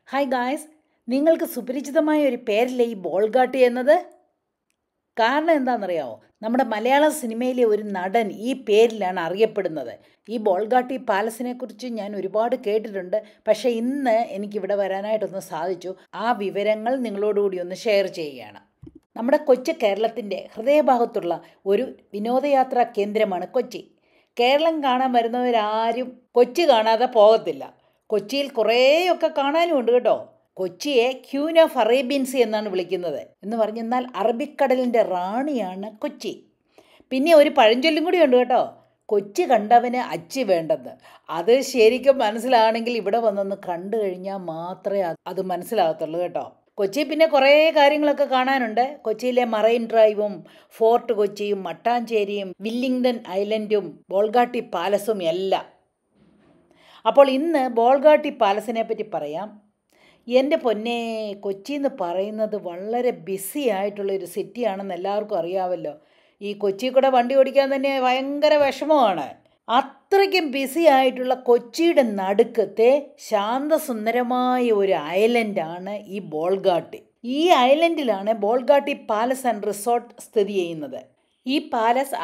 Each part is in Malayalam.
ഹായ് ഗായ്സ്, നിങ്ങൾക്ക് സുപരിചിതമായ ഒരു പേരല്ലേ ഈ ബോൾഗാട്ടി എന്നത്? കാരണം എന്താണെന്നറിയാമോ? നമ്മുടെ മലയാള സിനിമയിലെ ഒരു നടൻ ഈ പേരിലാണ് അറിയപ്പെടുന്നത്. ഈ ബോൾഗാട്ടി പാലസിനെ കുറിച്ച് ഞാൻ ഒരുപാട് കേട്ടിട്ടുണ്ട്. പക്ഷേ ഇന്ന് എനിക്കിവിടെ വരാനായിട്ടൊന്ന് സാധിച്ചു. ആ വിവരങ്ങൾ നിങ്ങളോടുകൂടി ഒന്ന് ഷെയർ ചെയ്യുകയാണ്. നമ്മുടെ കൊച്ചു കേരളത്തിൻ്റെ ഹൃദയഭാഗത്തുള്ള ഒരു വിനോദയാത്രാ കേന്ദ്രമാണ് കൊച്ചി. കേരളം കാണാൻ വരുന്നവരാരും കൊച്ചി കാണാതെ പോകത്തില്ല. കൊച്ചിയിൽ കുറേയൊക്കെ കാണാനും ഉണ്ട് കേട്ടോ. കൊച്ചിയെ ക്യൂൻ ഓഫ് അറേബ്യൻ സീ എന്നാണ് വിളിക്കുന്നത്. എന്ന് പറഞ്ഞെന്നാൽ അറബിക്കടലിൻ്റെ റാണിയാണ് കൊച്ചി. പിന്നെ ഒരു പഴഞ്ചൊല്ലും കൂടി ഉണ്ട് കേട്ടോ, കൊച്ചി കണ്ടവന് അച്ചി വേണ്ടെന്ന്. അത് ശരിക്കും മനസ്സിലാണെങ്കിൽ ഇവിടെ വന്നൊന്ന് കണ്ടു കഴിഞ്ഞാൽ മാത്രമേ അത് മനസ്സിലാകത്തുള്ളൂ കേട്ടോ. കൊച്ചി പിന്നെ കുറേ കാര്യങ്ങളൊക്കെ കാണാനുണ്ട്. കൊച്ചിയിലെ മറൈൻ ഡ്രൈവും ഫോർട്ട് കൊച്ചിയും മട്ടാഞ്ചേരിയും വില്ലിംഗ്ടൺ ഐലൻഡും ബോൾഗാട്ടി പാലസും എല്ലാം. അപ്പോൾ ഇന്ന് ബോൾഗാട്ടി പാലസിനെ പറ്റി പറയാം. എൻ്റെ പൊന്നെ, കൊച്ചി എന്ന് പറയുന്നത് വളരെ ബിസി ആയിട്ടുള്ളൊരു സിറ്റിയാണെന്ന് എല്ലാവർക്കും അറിയാമല്ലോ. ഈ കൊച്ചി കൂടെ വണ്ടി ഓടിക്കാൻ തന്നെ ഭയങ്കര വിഷമമാണ്. അത്രയ്ക്കും ബിസി ആയിട്ടുള്ള കൊച്ചിയുടെ നടുക്കത്തെ ശാന്തസുന്ദരമായ ഒരു ഐലൻഡാണ് ഈ ബോൾഗാട്ടി. ഈ ഐലൻഡിലാണ് ബോൾഗാട്ടി പാലസ് ആൻഡ് റിസോർട്ട് സ്ഥിതി ചെയ്യുന്നത്. ഈ പാലസ്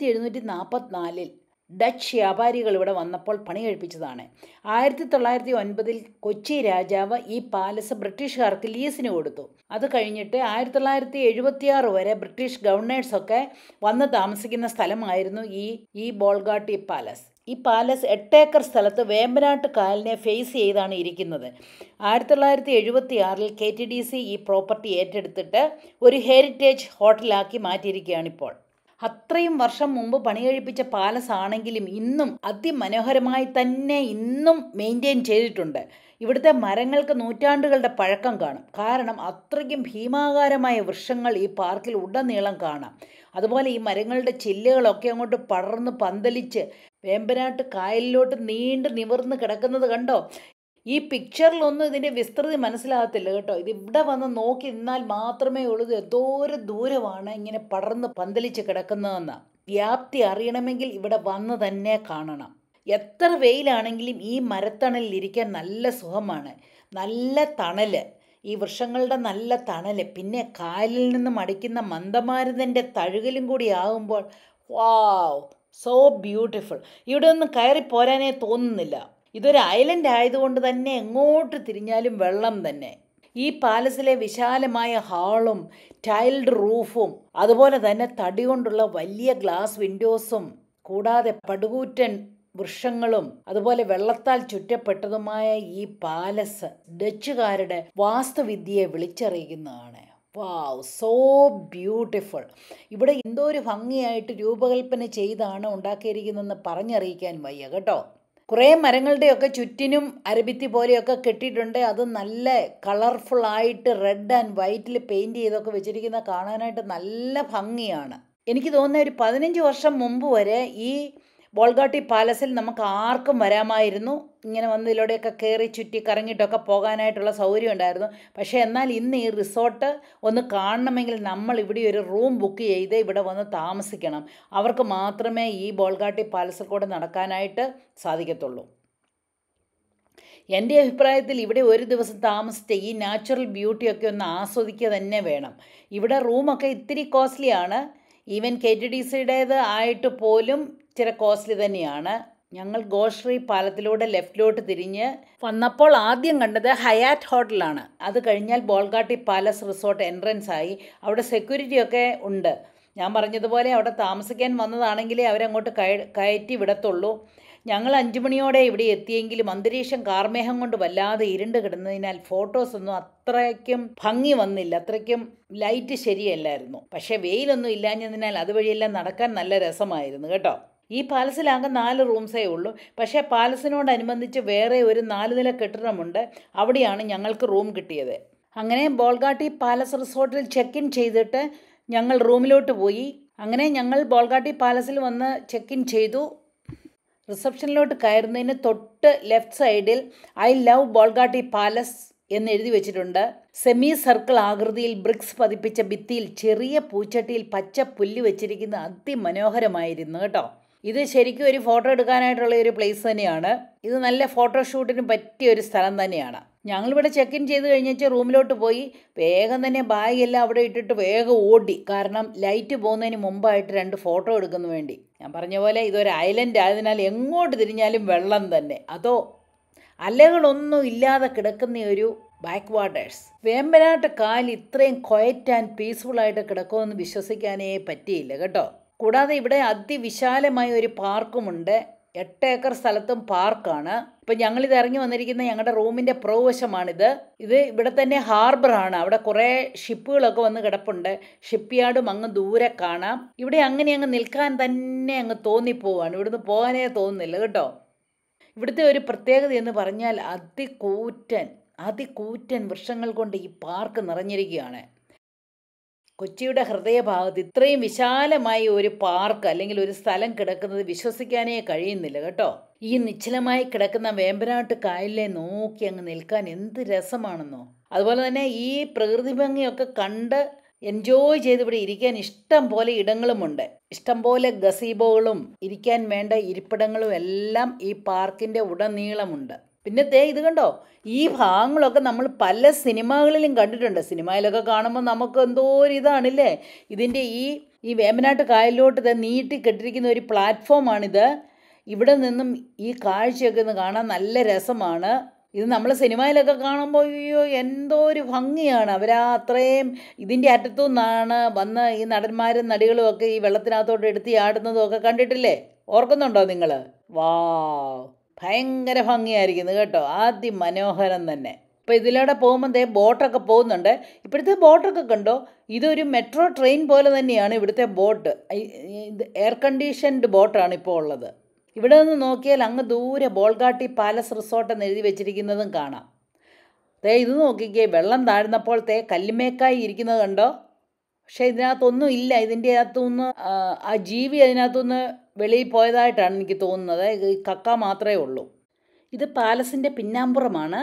1744 ഡച്ച് വ്യാപാരികൾ ഇവിടെ വന്നപ്പോൾ പണി കഴിപ്പിച്ചതാണ്. 1909 കൊച്ചി രാജാവ് ഈ പാലസ് ബ്രിട്ടീഷുകാർക്ക് ലീസിന് കൊടുത്തു. അത് കഴിഞ്ഞിട്ട് 1976 വരെ ബ്രിട്ടീഷ് ഗവർണേഴ്സൊക്കെ വന്ന് താമസിക്കുന്ന സ്ഥലമായിരുന്നു ഈ ബോൾഗാട്ടി പാലസ്. ഈ പാലസ് 8 ഏക്കർ സ്ഥലത്ത് വേമ്പനാട്ട് കായലിനെ ഫേസ് ചെയ്താണ് ഇരിക്കുന്നത്. 1976 KTDC ഈ പ്രോപ്പർട്ടി ഏറ്റെടുത്തിട്ട് ഒരു ഹെറിറ്റേജ് ഹോട്ടലാക്കി മാറ്റിയിരിക്കുകയാണിപ്പോൾ. അത്രയും വർഷം മുമ്പ് പണി കഴിപ്പിച്ച പാലസ് ആണെങ്കിലും ഇന്നും അതിമനോഹരമായി തന്നെ ഇന്നും മെയിൻറ്റെയിൻ ചെയ്തിട്ടുണ്ട്. ഇവിടുത്തെ മരങ്ങൾക്ക് നൂറ്റാണ്ടുകളുടെ പഴക്കം കാണും. കാരണം അത്രയ്ക്കും ഭീമാകാരമായ വൃക്ഷങ്ങൾ ഈ പാർക്കിൽ ഉടനീളം കാണാം. അതുപോലെ ഈ മരങ്ങളുടെ ചില്ലുകളൊക്കെ അങ്ങോട്ട് പടർന്ന് പന്തലിച്ച് വേമ്പനാട്ട് കായലിലോട്ട് നീണ്ടു നിവർന്ന് കിടക്കുന്നത് കണ്ടോ? ഈ പിക്ചറിലൊന്നും ഇതിൻ്റെ വിസ്തൃതി മനസ്സിലാകത്തില്ല കേട്ടോ. ഇത് ഇവിടെ വന്ന് നോക്കി നിന്നാൽ മാത്രമേ ഉള്ളൂ എന്തോരം ദൂരമാണ് ഇങ്ങനെ പടർന്ന് പന്തലിച്ച് കിടക്കുന്നതെന്ന്. വ്യാപ്തി അറിയണമെങ്കിൽ ഇവിടെ വന്ന് തന്നെ കാണണം. എത്ര വെയിലാണെങ്കിലും ഈ മരത്തണലിൽ ഇരിക്കാൻ നല്ല സുഖമാണ്. നല്ല തണല്, ഈ വൃക്ഷങ്ങളുടെ നല്ല തണല്, പിന്നെ കായലിൽ നിന്നും അടിക്കുന്ന മന്ദമാരുതൻ്റെ തഴുകലും കൂടി ആകുമ്പോൾ വാവ്, സോ ബ്യൂട്ടിഫുൾ. ഇവിടെ ഒന്നും കയറി പോരാനേ തോന്നുന്നില്ല. ഇതൊരു ഐലൻഡ് ആയതുകൊണ്ട് തന്നെ എങ്ങോട്ട് തിരിഞ്ഞാലും വെള്ളം തന്നെ. ഈ പാലസിലെ വിശാലമായ ഹാളും ടൈൽഡ് റൂഫും അതുപോലെ തന്നെ തടി കൊണ്ടുള്ള വലിയ ഗ്ലാസ് വിൻഡോസും കൂടാതെ പടുകൂറ്റൻ വൃക്ഷങ്ങളും അതുപോലെ വെള്ളത്താൽ ചുറ്റപ്പെട്ടതുമായ ഈ പാലസ് ഡച്ചുകാരുടെ വാസ്തുവിദ്യയെ വിളിച്ചറിയിക്കുന്നതാണ്. Wow, so beautiful. ഇവിടെ എന്തോ ഒരു ഭംഗിയായിട്ട് രൂപകൽപ്പന ചെയ്താണ് ഉണ്ടാക്കിയിരിക്കുന്നതെന്ന് പറഞ്ഞറിയിക്കാൻ വയ്യ കേട്ടോ. കുറേ മരങ്ങളുടെയൊക്കെ ചുറ്റിനും അരഭിത്തി പോലെയൊക്കെ കെട്ടിയിട്ടുണ്ട്. അത് നല്ല കളർഫുള്ളായിട്ട് റെഡ് ആൻഡ് വൈറ്റിൽ പെയിൻറ് ചെയ്തൊക്കെ വെച്ചിരിക്കുന്ന കാണാനായിട്ട് നല്ല ഭംഗിയാണ്. എനിക്ക് തോന്നുന്ന ഒരു 15 വർഷം മുമ്പ് വരെ ഈ ബോൾഗാട്ടി പാലസിൽ നമുക്ക് ആർക്കും വരാമായിരുന്നു. ഇങ്ങനെ വന്ന് ഇതിലൂടെയൊക്കെ കയറി ചുറ്റി കറങ്ങിയിട്ടൊക്കെ പോകാനായിട്ടുള്ള സൗകര്യം ഉണ്ടായിരുന്നു. പക്ഷേ എന്നാൽ ഇന്ന് ഈ റിസോർട്ട് ഒന്ന് കാണണമെങ്കിൽ നമ്മൾ ഇവിടെ ഒരു റൂം ബുക്ക് ചെയ്ത് ഇവിടെ വന്ന് താമസിക്കണം. അവർക്ക് മാത്രമേ ഈ ബോൾഗാട്ടി പാലസിൽ കൂടെ നടക്കാനായിട്ട് സാധിക്കത്തുള്ളൂ. എൻ്റെ അഭിപ്രായത്തിൽ ഇവിടെ ഒരു ദിവസം താമസിച്ച് ഈ നാച്ചുറൽ ബ്യൂട്ടിയൊക്കെ ഒന്ന് ആസ്വദിക്കുക തന്നെ വേണം. ഇവിടെ റൂമൊക്കെ ഇത്തിരി കോസ്റ്റ്ലിയാണ്. ഈവൻ KTDCയുടേത് ആയിട്ട് പോലും ഇച്ചിരി കോസ്റ്റ്ലി തന്നെയാണ്. ഞങ്ങൾ ഗോശ്രീ പാലത്തിലൂടെ ലെഫ്റ്റിലോട്ട് തിരിഞ്ഞ് വന്നപ്പോൾ ആദ്യം കണ്ടത് ഹയാറ്റ് ഹോട്ടലാണ്. അത് കഴിഞ്ഞാൽ ബോൾഗാട്ടി പാലസ് റിസോർട്ട് എൻട്രൻസ് ആയി. അവിടെ സെക്യൂരിറ്റിയൊക്കെ ഉണ്ട്. ഞാൻ പറഞ്ഞതുപോലെ അവിടെ താമസിക്കാൻ വന്നതാണെങ്കിലേ അവരങ്ങോട്ട് കയറ്റി വിടത്തുള്ളൂ. ഞങ്ങൾ 5 മണിയോടെ ഇവിടെ എത്തിയെങ്കിലും അന്തരീക്ഷം കാർമേഘം കൊണ്ട് വല്ലാതെ ഇരുണ്ട് കിടന്നതിനാൽ ഫോട്ടോസൊന്നും അത്രയ്ക്കും ഭംഗി വന്നില്ല. അത്രയ്ക്കും ലൈറ്റ് ശരിയല്ലായിരുന്നു. പക്ഷേ വെയിലൊന്നും ഇല്ലാഞ്ഞതിനാൽ അതുവഴിയെല്ലാം നടക്കാൻ നല്ല രസമായിരുന്നു കേട്ടോ. ഈ പാലസിലാകെ 4 റൂംസേ ഉള്ളൂ. പക്ഷേ പാലസിനോടനുബന്ധിച്ച് വേറെ ഒരു 4 നില കെട്ടിടമുണ്ട്. അവിടെയാണ് ഞങ്ങൾക്ക് റൂം കിട്ടിയത്. അങ്ങനെ ബോൾഗാട്ടി പാലസ് റിസോർട്ടിൽ ചെക്ക് ഇൻ ചെയ്തിട്ട് ഞങ്ങൾ റൂമിലോട്ട് പോയി. അങ്ങനെ ഞങ്ങൾ ബോൾഗാട്ടി പാലസിൽ വന്ന് ചെക്ക് ഇൻ ചെയ്തു. റിസപ്ഷനിലോട്ട് കയറുന്നതിന് തൊട്ട് ലെഫ്റ്റ് സൈഡിൽ ഐ ലവ് ബോൾഗാട്ടി പാലസ് എന്ന് എഴുതി വെച്ചിട്ടുണ്ട്. സെമി സർക്കിൾ ആകൃതിയിൽ ബ്രിക്സ് പതിപ്പിച്ച ഭിത്തിയിൽ ചെറിയ പൂച്ചട്ടിയിൽ പച്ച പുല്ല് വെച്ചിരിക്കുന്ന അതിമനോഹരമായിരുന്നു കേട്ടോ. ഇത് ശരിക്കും ഒരു ഫോട്ടോ എടുക്കാനായിട്ടുള്ള ഒരു പ്ലേസ് തന്നെയാണ്. ഇത് നല്ല ഫോട്ടോഷൂട്ടിന് പറ്റിയ ഒരു സ്ഥലം തന്നെയാണ്. ഞങ്ങളിവിടെ ചെക്ക് ഇൻ ചെയ്ത് കഴിഞ്ഞിട്ട് റൂമിലോട്ട് പോയി വേഗം തന്നെ ബാഗെല്ലാം അവിടെ ഇട്ടിട്ട് വേഗം ഓടി. കാരണം ലൈറ്റ് പോകുന്നതിന് മുമ്പായിട്ട് 2 ഫോട്ടോ എടുക്കുന്ന വേണ്ടി. ഞാൻ പറഞ്ഞ പോലെ ഇതൊരു ഐലൻഡ് ആയതിനാൽ എങ്ങോട്ട് തിരിഞ്ഞാലും വെള്ളം തന്നെ. അതോ അലകളൊന്നും ഇല്ലാതെ കിടക്കുന്ന ഒരു ബാക്ക് വാട്ടേഴ്സ്. വേമ്പനാട്ട് കായൽ ഇത്രയും ക്വയറ്റ് ആൻഡ് പീസ്ഫുള്ളായിട്ട് കിടക്കുമെന്ന് വിശ്വസിക്കാനേ പറ്റിയില്ല കേട്ടോ. കൂടാതെ ഇവിടെ അതിവിശാലമായ ഒരു പാർക്കുമുണ്ട്. 8 ഏക്കർ സ്ഥലത്തും പാർക്കാണ്. ഇപ്പം ഞങ്ങളിത് ഇറങ്ങി വന്നിരിക്കുന്ന ഞങ്ങളുടെ റൂമിൻ്റെ പുറകുവശമാണിത്. ഇത് ഇവിടെ തന്നെ ഹാർബറാണ്. അവിടെ കുറേ ഷിപ്പുകളൊക്കെ വന്ന് കിടപ്പുണ്ട്. ഷിപ്പ് യാർഡും അങ്ങ് ദൂരെ കാണാം. ഇവിടെ അങ്ങനെ അങ്ങ് നിൽക്കാൻ തന്നെ അങ്ങ് തോന്നിപ്പോവാണ്. ഇവിടുന്ന് പോകാനേ തോന്നുന്നില്ല കേട്ടോ. ഇവിടുത്തെ ഒരു പ്രത്യേകത എന്ന് പറഞ്ഞാൽ അതികൂറ്റൻ വൃക്ഷങ്ങൾ കൊണ്ട് ഈ പാർക്ക് നിറഞ്ഞിരിക്കുകയാണ്. കൊച്ചിയുടെ ഹൃദയഭാഗത്ത് ഇത്രയും വിശാലമായി ഒരു പാർക്ക് അല്ലെങ്കിൽ ഒരു സ്ഥലം കിടക്കുന്നത് വിശ്വസിക്കാനേ കഴിയുന്നില്ല കേട്ടോ. ഈ നിശ്ചലമായി കിടക്കുന്ന വേമ്പനാട്ട് കായലിനെ നോക്കി അങ്ങ് നിൽക്കാൻ എന്ത് രസമാണെന്നോ. അതുപോലെ തന്നെ ഈ പ്രകൃതി ഭംഗിയൊക്കെ കണ്ട് എൻജോയ് ചെയ്ത് ഇവിടെ ഇരിക്കാൻ ഇഷ്ടം പോലെ ഇടങ്ങളുമുണ്ട്. ഇഷ്ടം പോലെ ഗസീബോകളും ഇരിക്കാൻ വേണ്ട ഇരിപ്പിടങ്ങളും എല്ലാം ഈ പാർക്കിൻ്റെ ഉടനീളമുണ്ട്. പിന്നെ ഇത് കണ്ടോ, ഈ ഭാഗങ്ങളൊക്കെ നമ്മൾ പല സിനിമകളിലും കണ്ടിട്ടുണ്ട്. സിനിമയിലൊക്കെ കാണുമ്പോൾ നമുക്ക് എന്തോ ഒരു ഇതാണില്ലേ. ഇതിൻ്റെ ഈ വേമ്പനാട്ട് കായലിലോട്ട് നീട്ടി കെട്ടിരിക്കുന്ന ഒരു പ്ലാറ്റ്ഫോമാണിത്. ഇവിടെ നിന്നും ഈ കാഴ്ചയൊക്കെ ഒന്ന് കാണാൻ നല്ല രസമാണ്. ഇത് നമ്മൾ സിനിമയിലൊക്കെ കാണുമ്പോൾ അയ്യോ എന്തോ ഒരു ഭംഗിയാണ്. അത്രയും ഇതിൻ്റെ അറ്റത്തു നിന്നാണ് വന്ന് ഈ നടന്മാരും നടികളും ഒക്കെ ഈ വെള്ളത്തിനകത്തോട്ട് എടുത്ത് ആടുന്നതും ഒക്കെ കണ്ടിട്ടില്ലേ? ഓർക്കുന്നുണ്ടോ നിങ്ങൾ? വാവ്, ഭയങ്കര ഭംഗിയായിരിക്കുന്നു കേട്ടോ. അതിമനോഹരം തന്നെ. ഇപ്പോൾ ഇതിലൂടെ പോകുമ്പോൾ ബോട്ടൊക്കെ പോകുന്നുണ്ട്. ഇപ്പോഴത്തെ ബോട്ടൊക്കെ കണ്ടോ, ഇതൊരു മെട്രോ ട്രെയിൻ പോലെ തന്നെയാണ് ഇവിടുത്തെ ബോട്ട്. എയർ കണ്ടീഷൻഡ് ബോട്ടാണ് ഇപ്പോൾ ഉള്ളത്. ഇവിടെ നിന്ന് നോക്കിയാൽ അങ്ങ് ദൂരെ ബോൾഗാട്ടി പാലസ് റിസോർട്ട് എന്ന് എഴുതി വെച്ചിരിക്കുന്നതും കാണാം. ഇത് നോക്കിക്കേ, വെള്ളം താഴ്ന്നപ്പോൾ കല്ലുമേക്കായി ഇരിക്കുന്നത് കണ്ടോ. പക്ഷേ ഇതിനകത്തൊന്നും ഇല്ല. ഇതിൻ്റെ അകത്തുനിന്ന് ആ ജീവി അതിനകത്തുനിന്ന് വെളിയിൽ പോയതായിട്ടാണ് എനിക്ക് തോന്നുന്നത്. ഈ കക്ക മാത്രമേ ഉള്ളൂ. ഇത് പാലസിൻ്റെ പിന്നാമ്പുറമാണ്.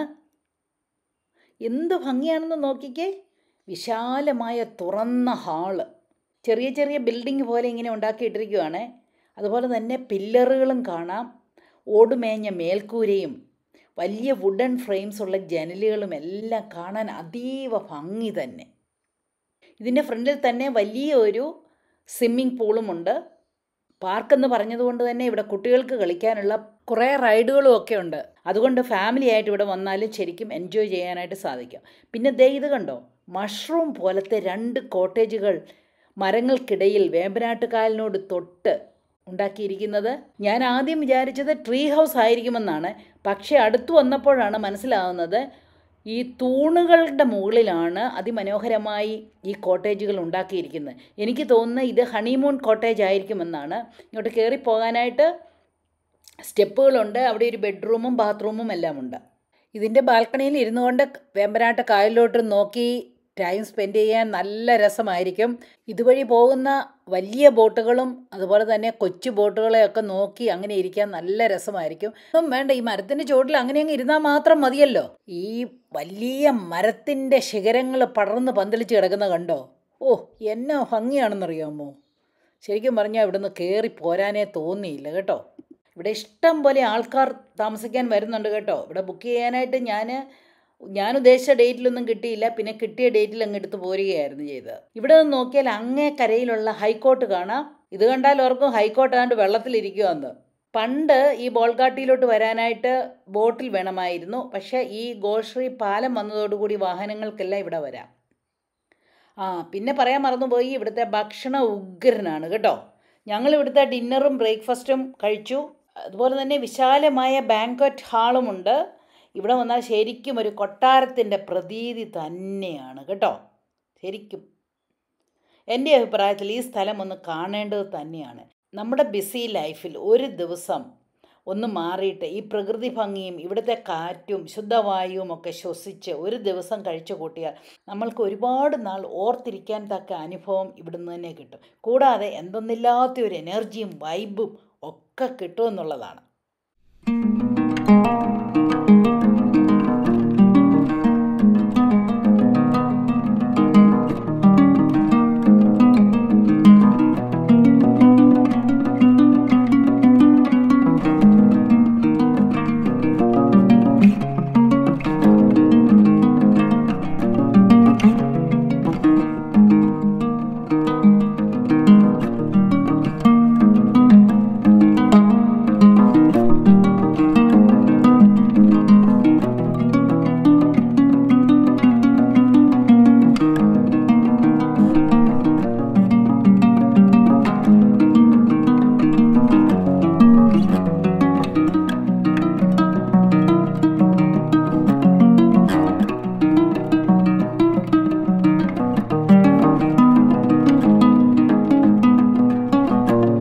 എന്ത് ഭംഗിയാണെന്ന് നോക്കിക്കേ. വിശാലമായ തുറന്ന ഹാള്, ചെറിയ ചെറിയ ബിൽഡിംഗ് പോലെ ഇങ്ങനെ ഉണ്ടാക്കിയിട്ടിരിക്കുകയാണ്. അതുപോലെ തന്നെ പില്ലറുകളും കാണാം. ഓടുമേഞ്ഞ മേൽക്കൂരയും വലിയ വുഡൻ ഫ്രെയിംസ് ഉള്ള ജനലുകളും എല്ലാം കാണാൻ അതീവ ഭംഗി തന്നെ. ഇതിൻ്റെ ഫ്രണ്ടിൽ തന്നെ വലിയ ഒരു സ്വിമ്മിംഗ് പൂളുമുണ്ട്. പാർക്കെന്ന് പറഞ്ഞതുകൊണ്ട് തന്നെ ഇവിടെ കുട്ടികൾക്ക് കളിക്കാനുള്ള കുറേ റൈഡുകളും ഒക്കെ ഉണ്ട്. അതുകൊണ്ട് ഫാമിലി ആയിട്ട് ഇവിടെ വന്നാലും ശരിക്കും എൻജോയ് ചെയ്യാനായിട്ട് സാധിക്കും. പിന്നെ ഇത് കണ്ടോ, മഷ്റൂം പോലത്തെ 2 കോട്ടേജുകൾ മരങ്ങൾക്കിടയിൽ വേമ്പനാട്ട് കായലിനോട് തൊട്ട് ഉണ്ടാക്കിയിരിക്കുന്നത്. ഞാൻ ആദ്യം വിചാരിച്ചത് ട്രീ ഹൗസ് ആയിരിക്കുമെന്നാണ്. പക്ഷേ അടുത്തു വന്നപ്പോഴാണ് മനസ്സിലാകുന്നത് ഈ തൂണുകളുടെ മുകളിലാണ് അതിമനോഹരമായി ഈ കോട്ടേജുകൾ ഉണ്ടാക്കിയിരിക്കുന്നത്. എനിക്ക് തോന്നുന്നത് ഇത് ഹണിമൂൺ കോട്ടേജ് ആയിരിക്കുമെന്നാണ്. ഇങ്ങോട്ട് കയറിപ്പോകാനായിട്ട് സ്റ്റെപ്പുകളുണ്ട്. അവിടെ ഒരു ബെഡ്റൂമും ബാത്റൂമും എല്ലാം ഉണ്ട്. ഇതിൻ്റെ ബാൽക്കണിയിൽ ഇരുന്നു കൊണ്ട് വേമ്പനാട്ട് കായലിലോട്ട് നോക്കി ടൈം സ്പെൻഡ് ചെയ്യാൻ നല്ല രസമായിരിക്കും. ഇതുവഴി പോകുന്ന വലിയ ബോട്ടുകളും അതുപോലെ തന്നെ കൊച്ചു ബോട്ടുകളെയൊക്കെ നോക്കി അങ്ങനെ ഇരിക്കാൻ നല്ല രസമായിരിക്കും. ഒന്നും വേണ്ട, ഈ മരത്തിൻ്റെ ചുവട്ടിൽ അങ്ങനെ അങ്ങ് ഇരുന്നാൽ മാത്രം മതിയല്ലോ. ഈ വലിയ മരത്തിൻ്റെ ശിഖരങ്ങൾ പടർന്ന് പന്തലിച്ച് കിടക്കുന്ന കണ്ടോ. എന്നാ ഭംഗിയാണെന്നറിയാമോ. ശരിക്കും പറഞ്ഞാൽ ഇവിടുന്ന് കയറി പോരാനേ തോന്നിയില്ല കേട്ടോ. ഇവിടെ ഇഷ്ടം പോലെ ആൾക്കാർ താമസിക്കാൻ വരുന്നുണ്ട് കേട്ടോ. ഇവിടെ ബുക്ക് ചെയ്യാനായിട്ട് ഞാൻ ഉദ്ദേശിച്ച ഡേറ്റിലൊന്നും കിട്ടിയില്ല. പിന്നെ കിട്ടിയ ഡേറ്റിൽ അങ്ങ് എടുത്ത് പോരുകയായിരുന്നു ചെയ്തത്. ഇവിടെ നിന്ന് നോക്കിയാൽ അങ്ങേ കരയിലുള്ള ഹൈക്കോർട്ട് കാണാം. ഇത് കണ്ടാൽ ഓർക്കും ഹൈക്കോർട്ട് ആണ്ട് വെള്ളത്തിലിരിക്കുമെന്ന്. പണ്ട് ഈ ബോൾഗാട്ടിയിലോട്ട് വരാനായിട്ട് ബോട്ടിൽ വേണമായിരുന്നു. പക്ഷേ ഈ ഗോശ്രീ പാലം വന്നതോടുകൂടി വാഹനങ്ങൾക്കെല്ലാം ഇവിടെ വരാം. പിന്നെ പറയാൻ മറന്നുപോയി, ഇവിടുത്തെ ഭക്ഷണം ഉഗ്രനാണ് കേട്ടോ. ഞങ്ങൾ ഇവിടുത്തെ ഡിന്നറും ബ്രേക്ക്ഫാസ്റ്റും കഴിച്ചു. അതുപോലെ തന്നെ വിശാലമായ ബാങ്ക്വറ്റ് ഹാളുമുണ്ട്. ഇവിടെ വന്നാൽ ശരിക്കും ഒരു കൊട്ടാരത്തിൻ്റെ പ്രതീതി തന്നെയാണ് കേട്ടോ. ശരിക്കും എൻ്റെ അഭിപ്രായത്തിൽ ഈ സ്ഥലം ഒന്ന് കാണേണ്ടത് തന്നെയാണ്. നമ്മുടെ ബിസി ലൈഫിൽ ഒരു ദിവസം ഒന്ന് മാറിയിട്ട് ഈ പ്രകൃതി ഭംഗിയും ഇവിടുത്തെ കാറ്റും ശുദ്ധവായുവും ഒക്കെ ശ്വസിച്ച് ഒരു ദിവസം കഴിച്ചു കൂട്ടിയാൽ നമ്മൾക്ക് ഒരുപാട് നാൾ ഓർത്തിരിക്കാൻ തക്ക അനുഭവം ഇവിടുന്ന് തന്നെ കിട്ടും. കൂടാതെ എന്തെന്നില്ലാത്ത ഒരു എനർജിയും വൈബും ഒക്കെ കിട്ടുമെന്നുള്ളതാണ്.